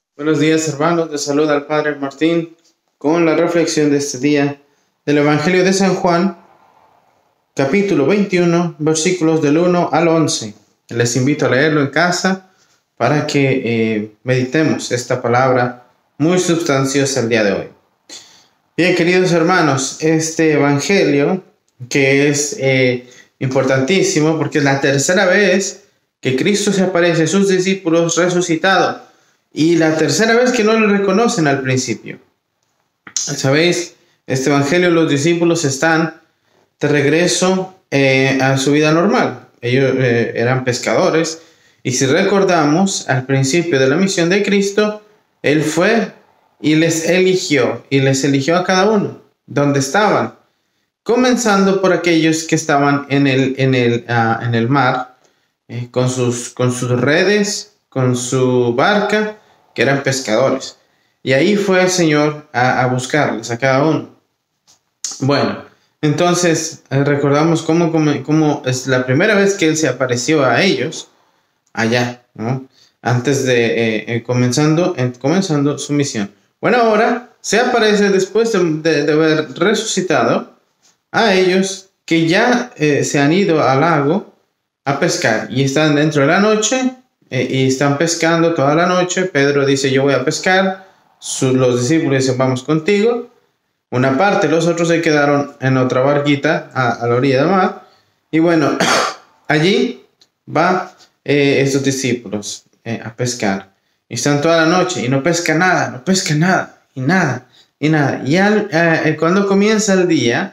Buenos días, hermanos. Les saluda al Padre Martín con la reflexión de este día del Evangelio de San Juan, capítulo 21, versículos del 1 al 11. Les invito a leerlo en casa para que meditemos esta palabra muy sustanciosa el día de hoy. Bien, queridos hermanos, este Evangelio que es importantísimo porque es la tercera vez que Cristo se aparece a sus discípulos resucitado. Y la tercera vez que no le reconocen al principio. ¿Sabéis? Este evangelio, los discípulos están de regreso a su vida normal. Ellos eran pescadores. Y si recordamos, al principio de la misión de Cristo, Él fue y les eligió. Y les eligió a cada uno, donde estaban. Comenzando por aquellos que estaban en el mar, con sus redes, con su barca, que eran pescadores. Y ahí fue el Señor a buscarles a cada uno. Bueno, entonces recordamos cómo es la primera vez que Él se apareció a ellos allá, ¿no? Antes de comenzando su misión. Bueno, ahora se aparece después de haber resucitado a ellos que ya se han ido al lago a pescar y están dentro de la noche y están pescando toda la noche. Pedro dice: yo voy a pescar. Los discípulos dicen: vamos contigo. Una parte, los otros se quedaron en otra barquita a la orilla del mar. Y bueno, allí va estos discípulos a pescar. Y están toda la noche y no pescan nada, y nada. Y cuando comienza el día,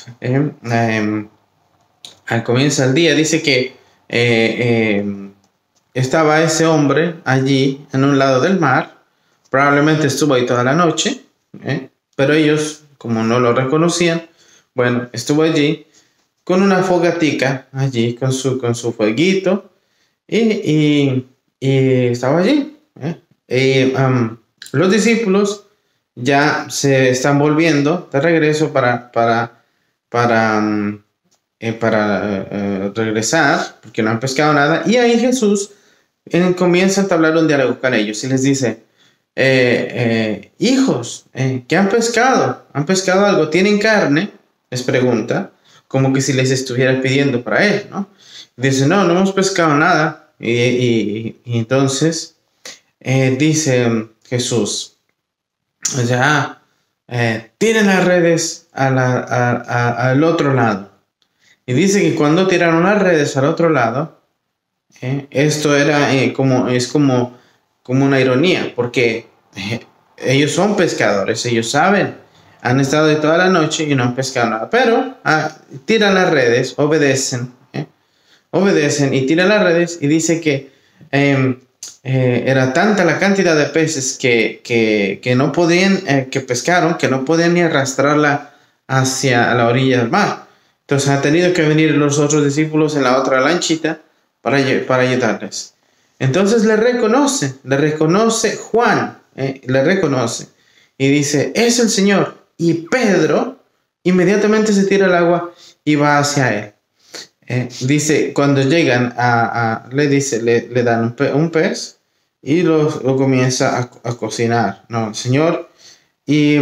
dice que estaba ese hombre allí en un lado del mar. Probablemente estuvo ahí toda la noche, pero ellos, como no lo reconocían, bueno, estuvo allí con una fogatica, allí con su fueguito, y estaba allí. Los discípulos ya se están volviendo de regreso para regresar, porque no han pescado nada. Y ahí Jesús comienza a entablar un diálogo con ellos y les dice: hijos, ¿qué han pescado? ¿Han pescado algo? ¿Tienen carne? Les pregunta, como que si les estuviera pidiendo para él, ¿no? Dice: no hemos pescado nada. Y entonces dice Jesús: ya, tiren las redes al otro lado. Y dice que cuando tiraron las redes al otro lado, esto era como una ironía, porque ellos son pescadores, ellos saben, han estado de toda la noche y no han pescado nada, pero tiran las redes, obedecen y tiran las redes. Y dice que era tanta la cantidad de peces que no podían, que pescaron, que no podían ni arrastrarla hacia la orilla del mar. Entonces han tenido que venir los otros discípulos en la otra lanchita para ayudarles. Entonces le reconoce Juan, le reconoce y dice: es el Señor. Y Pedro inmediatamente se tira al agua y va hacia él. Dice, cuando llegan le dan un pez y lo comienza a cocinar, ¿no? El Señor. Y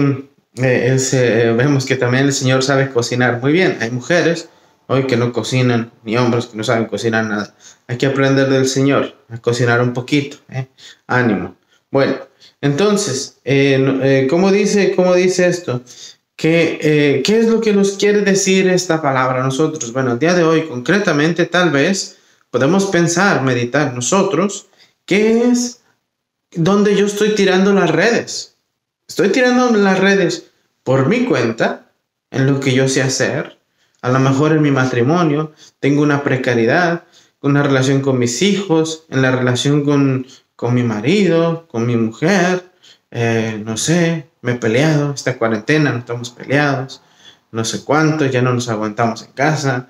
vemos que también el Señor sabe cocinar muy bien. Hay mujeres hoy que no cocinan, ni hombres que no saben cocinar nada. Hay que aprender del Señor a cocinar un poquito, ánimo. Bueno, entonces, ¿cómo dice esto? ¿Qué es lo que nos quiere decir esta palabra a nosotros? Bueno, el día de hoy, concretamente, tal vez podemos pensar, meditar nosotros, ¿qué es donde yo estoy tirando las redes? Estoy tirando las redes por mi cuenta, en lo que yo sé hacer. A lo mejor en mi matrimonio tengo una precariedad, una relación con mis hijos, en la relación con mi marido, con mi mujer, no sé, me he peleado, esta cuarentena no estamos peleados, no sé cuánto, ya no nos aguantamos en casa,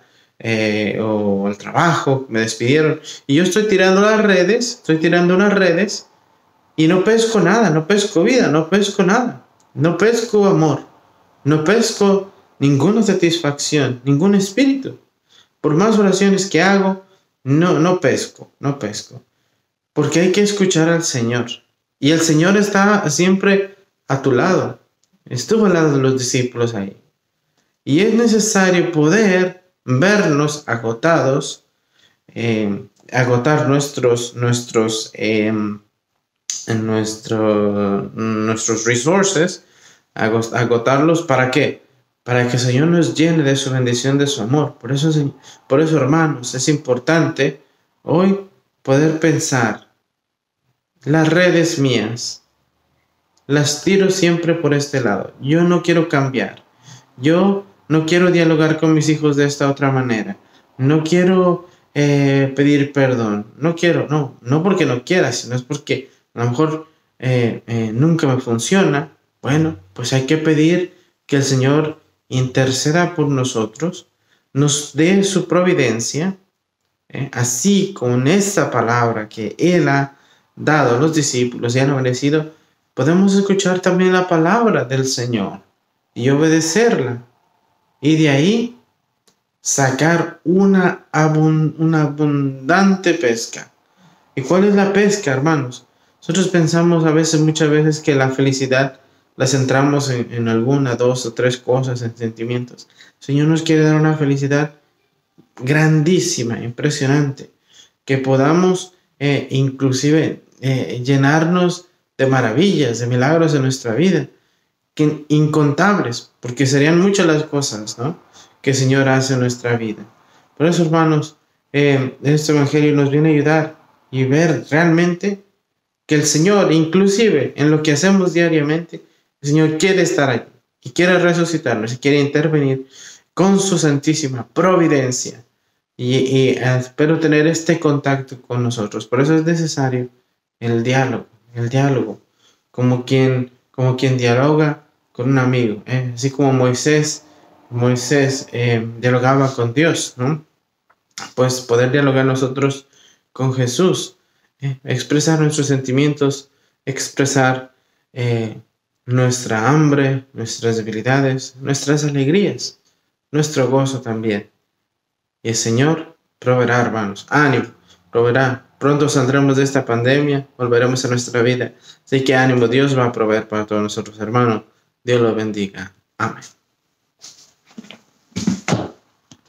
o el trabajo, me despidieron, y yo estoy tirando unas redes, y no pesco nada, no pesco vida, no pesco nada, no pesco amor, no pesco ninguna satisfacción, ningún espíritu. Por más oraciones que hago, no pesco. Porque hay que escuchar al Señor. Y el Señor está siempre a tu lado. Estuvo al lado de los discípulos ahí. Y es necesario poder vernos agotados, agotar nuestros resources, agotarlos. ¿Para qué? Para que el Señor nos llene de su bendición, de su amor. Por eso, hermanos, es importante hoy poder pensar: las redes mías las tiro siempre por este lado. Yo no quiero cambiar. Yo no quiero dialogar con mis hijos de esta otra manera. No quiero pedir perdón. No porque no quiera, sino es porque a lo mejor nunca me funciona. Bueno, pues hay que pedir que el Señor interceda por nosotros, nos dé su providencia, así con esa palabra que Él ha dado a los discípulos y han obedecido. Podemos escuchar también la palabra del Señor y obedecerla. Y de ahí sacar una abundante pesca. ¿Y cuál es la pesca, hermanos? Nosotros pensamos muchas veces que la felicidad la centramos en alguna, dos o tres cosas, en sentimientos. El Señor nos quiere dar una felicidad grandísima, impresionante. Que podamos inclusive llenarnos de maravillas, de milagros en nuestra vida, que incontables, porque serían muchas las cosas, ¿no?, que el Señor hace en nuestra vida. Por eso, hermanos, este evangelio nos viene a ayudar y ver realmente que el Señor, inclusive en lo que hacemos diariamente, el Señor quiere estar allí y quiere resucitarnos y quiere intervenir con su santísima providencia. Y espero tener este contacto con nosotros. Por eso es necesario el diálogo, como quien dialoga con un amigo, así como Moisés dialogaba con Dios, ¿no? Pues poder dialogar nosotros con Jesús, expresar nuestros sentimientos, expresar nuestra hambre, nuestras debilidades, nuestras alegrías, nuestro gozo también. Y el Señor proveerá, hermanos. Ánimo, proveerá. Pronto saldremos de esta pandemia, volveremos a nuestra vida. Así que ánimo, Dios va a proveer para todos nosotros, hermanos. Dios los bendiga. Amén.